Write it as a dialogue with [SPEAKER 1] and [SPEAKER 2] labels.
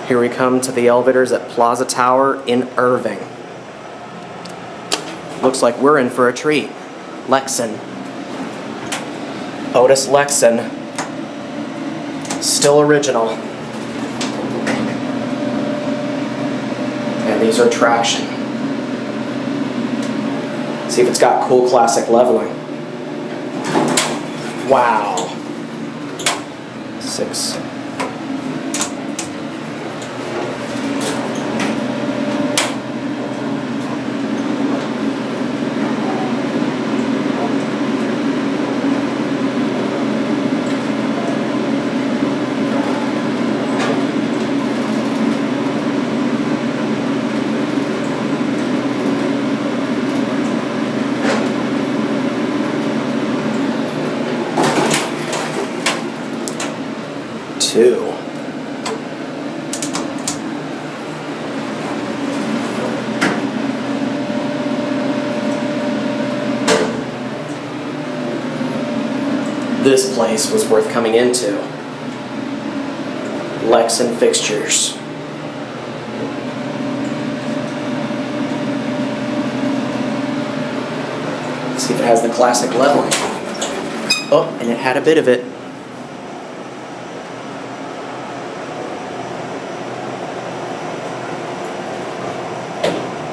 [SPEAKER 1] Here we come to the elevators at Plaza Tower in Irving. Looks like we're in for a treat. Lexan. Otis Lexan. Still original. And these are traction. See if it's got cool classic leveling. Wow. 6. This place was worth coming into. Lexan fixtures. See if it has the classic leveling. Oh, and it had a bit of it.